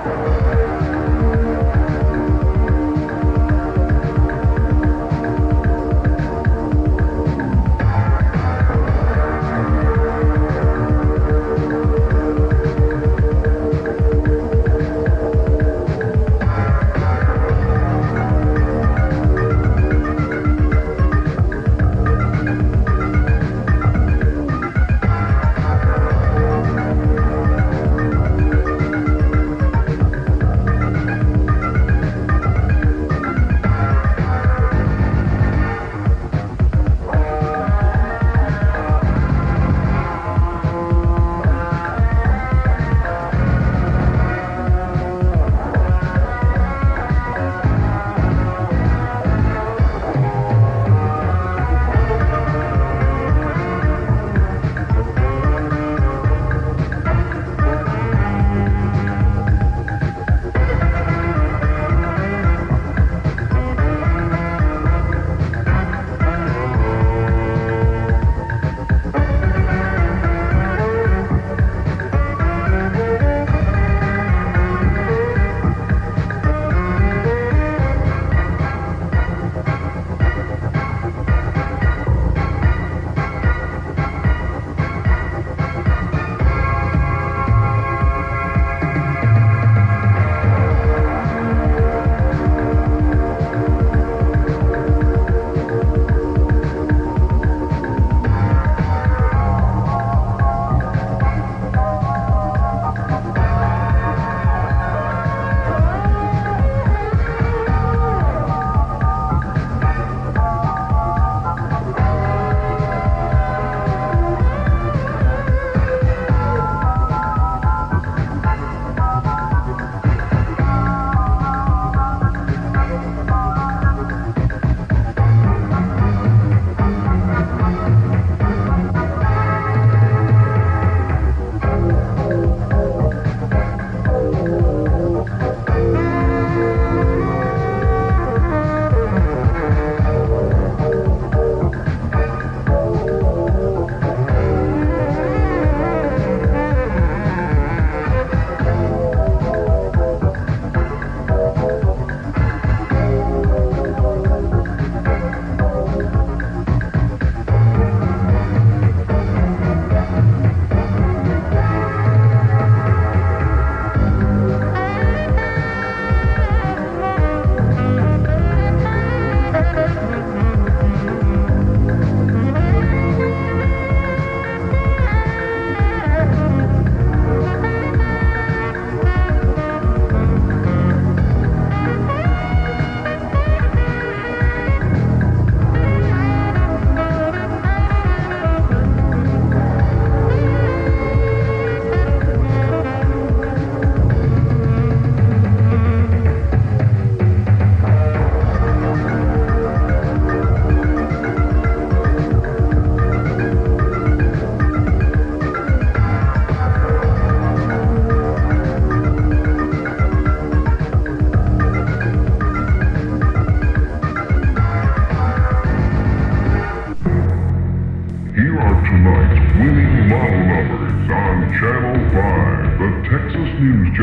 News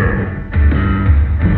Channel.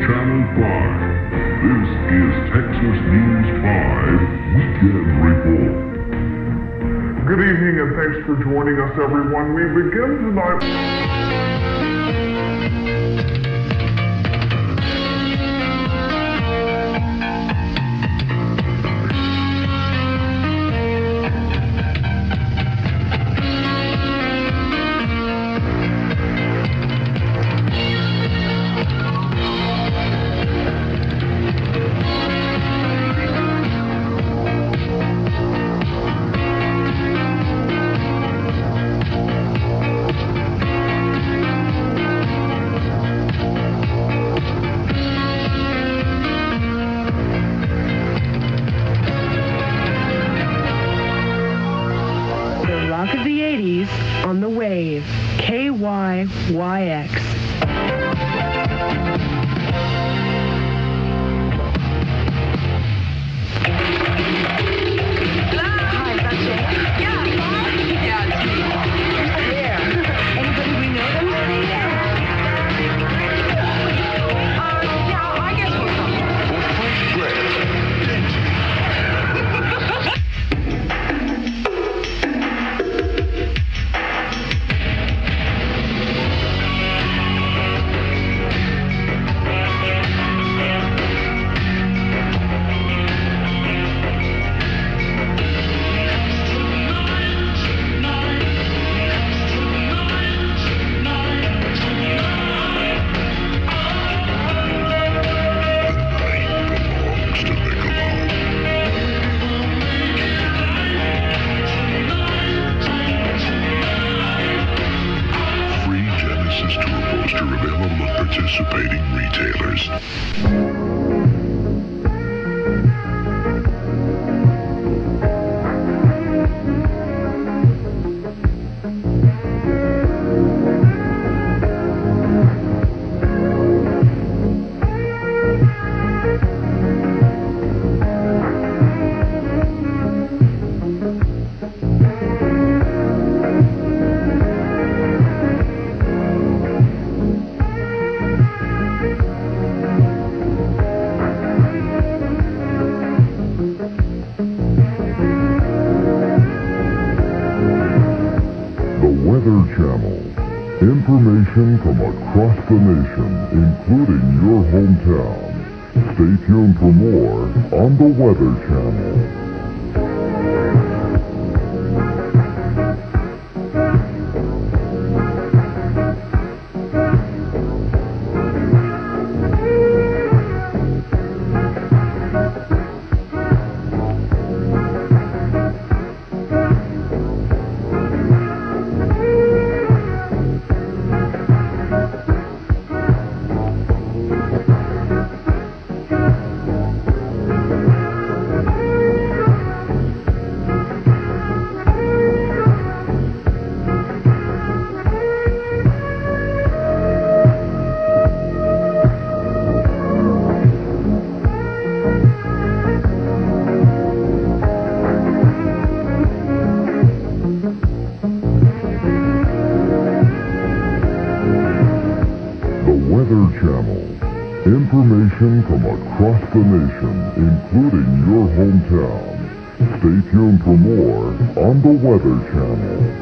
Channel 5. This is Texas News 5 Weekend Report. Good evening and thanks for joining us, everyone. We begin tonight. Rock of the 80s on the wave. KYYX. Hi, is that Jake? Yeah, it's me. Yeah. Anybody we know that was there? Yeah, I guess we'll come. Available at participating retailers. Weather Channel. Information from across the nation, including your hometown. Stay tuned for more on the Weather Channel. Weather Channel. Information from across the nation, including your hometown. Stay tuned for more on the Weather Channel.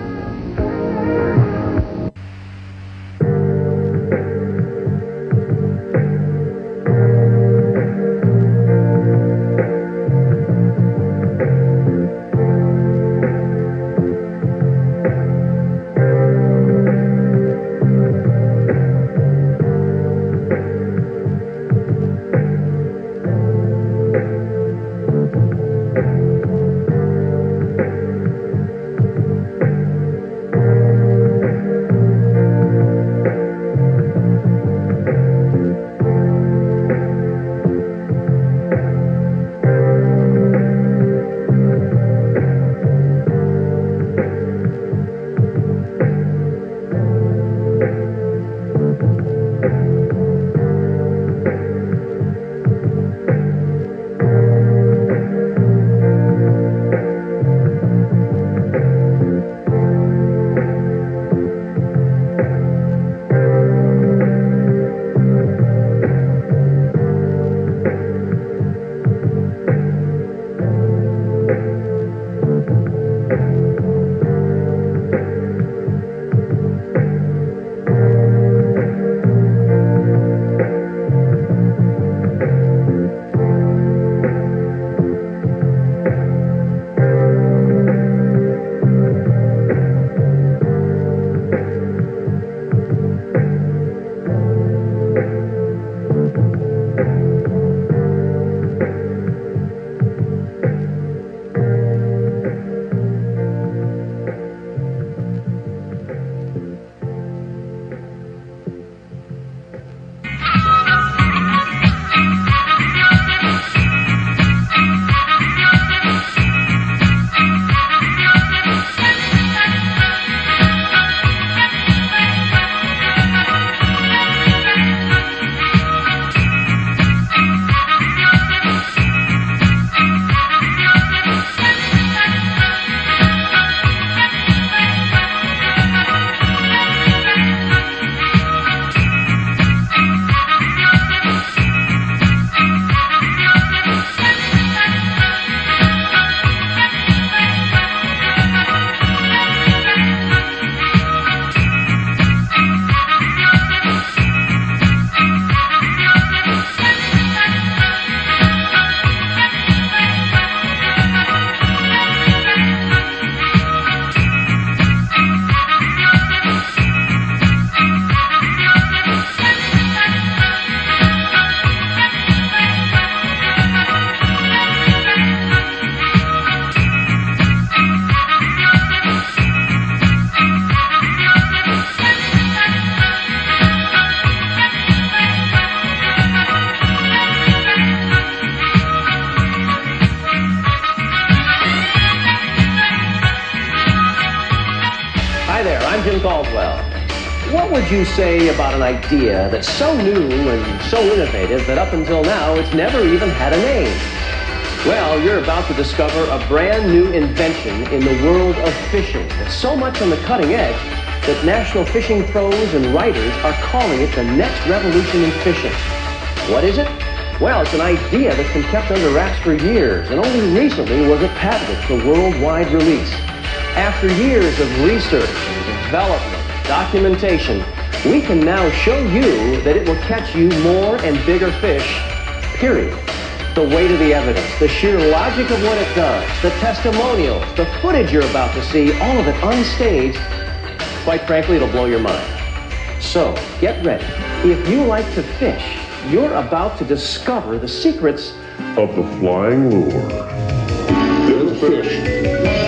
well. What would you say about an idea that's so new and so innovative that up until now it's never even had a name? Well, you're about to discover a brand new invention in the world of fishing. It's so much on the cutting edge that national fishing pros and writers are calling it the next revolution in fishing. What is it? Well, it's an idea that's been kept under wraps for years, and only recently was it patented for worldwide release. After years of research and development, documentation, we can now show you that it will catch you more and bigger fish, period. The weight of the evidence, the sheer logic of what it does, the testimonials, the footage you're about to see, all of it unstaged. Quite frankly, it'll blow your mind. So, get ready. If you like to fish, you're about to discover the secrets of the flying lure. There's fish.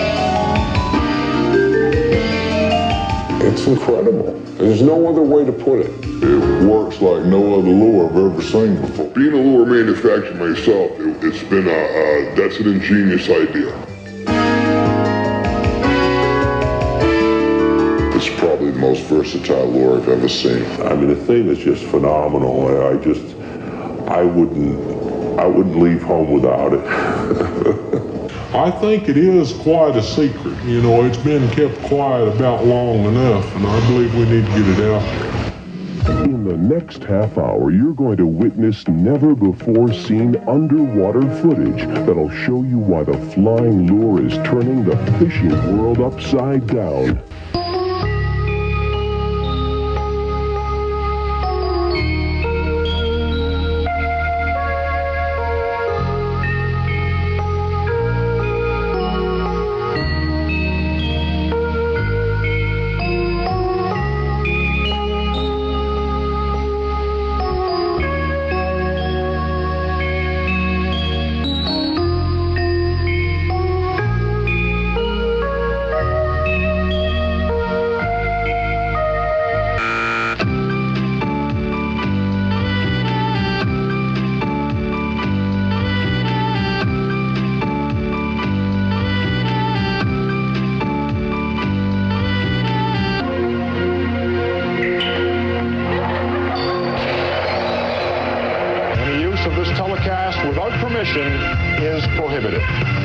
It's incredible. There's no other way to put it. It works like no other lure I've ever seen before. Being a lure manufacturer myself, it's been that's an ingenious idea. It's probably the most versatile lure I've ever seen. I mean, the thing is just phenomenal. I wouldn't leave home without it. I think it is quite a secret. You know, it's been kept quiet about long enough, and I believe we need to get it out there. In the next half hour, you're going to witness never-before-seen underwater footage that'll show you why the flying lure is turning the fishing world upside down. Telecast without permission is prohibited.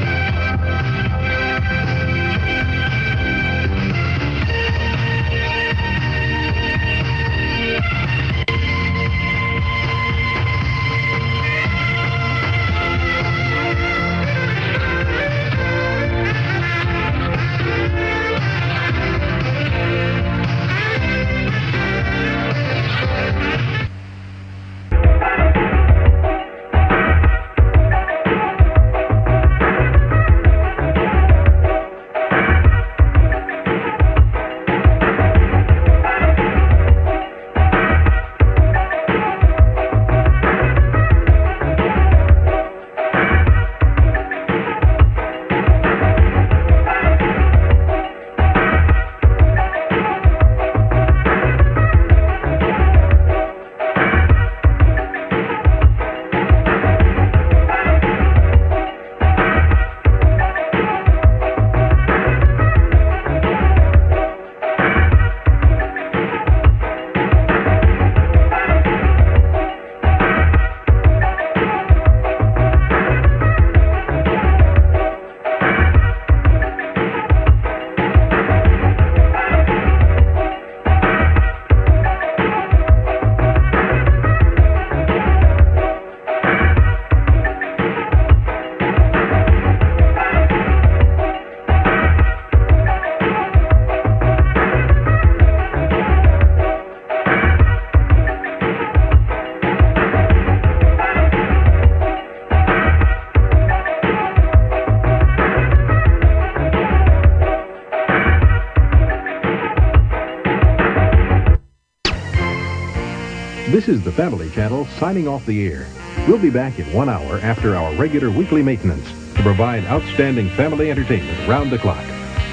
This is the Family Channel signing off the air. We'll be back in 1 hour after our regular weekly maintenance to provide outstanding family entertainment round the clock.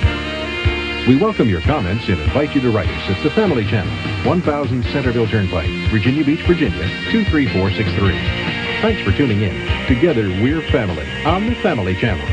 We welcome your comments and invite you to write us at the Family Channel, 1000 Centerville Turnpike, Virginia Beach, Virginia, 23463. Thanks for tuning in. Together, we're family on the Family Channel.